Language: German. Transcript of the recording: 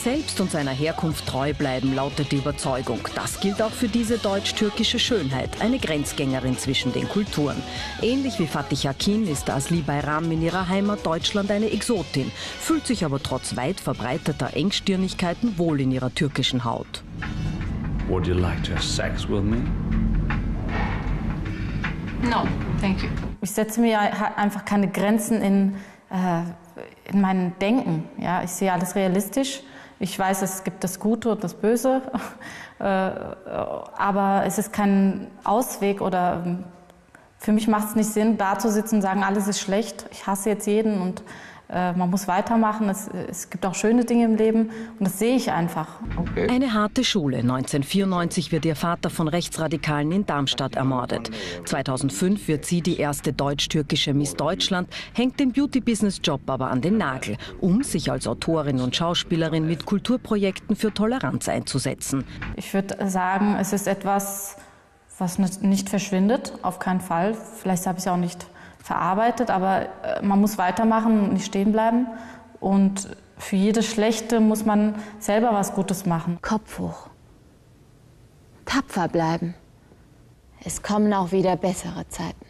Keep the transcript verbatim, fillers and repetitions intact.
selbst und seiner Herkunft treu bleiben, lautet die Überzeugung. Das gilt auch für diese deutsch-türkische Schönheit, eine Grenzgängerin zwischen den Kulturen. Ähnlich wie Fatih Akin ist Asli Bayram in ihrer Heimat Deutschland eine Exotin, fühlt sich aber trotz weit verbreiteter Engstirnigkeiten wohl in ihrer türkischen Haut. Would you like to have sex with me? No, thank you. Ich setze mir einfach keine Grenzen in, äh, in mein Denken. Ja, ich sehe alles realistisch. Ich weiß, es gibt das Gute und das Böse, äh, aber es ist kein Ausweg oder für mich macht es nicht Sinn, da zu sitzen und sagen, alles ist schlecht, ich hasse jetzt jeden und äh, man muss weitermachen. Es, es gibt auch schöne Dinge im Leben und das sehe ich einfach. Okay. Eine harte Schule. neunzehnhundertvierundneunzig wird ihr Vater von Rechtsradikalen in Darmstadt ermordet. zweitausendfünf wird sie die erste deutsch-türkische Miss Deutschland, hängt den Beauty-Business-Job aber an den Nagel, um sich als Autorin und Schauspielerin mit Kulturprojekten für Toleranz einzusetzen. Ich würde sagen, es ist etwas, was nicht verschwindet, auf keinen Fall. Vielleicht habe ich es auch nicht verarbeitet, aber man muss weitermachen und nicht stehen bleiben. Und für jedes Schlechte muss man selber was Gutes machen. Kopf hoch. Tapfer bleiben. Es kommen auch wieder bessere Zeiten.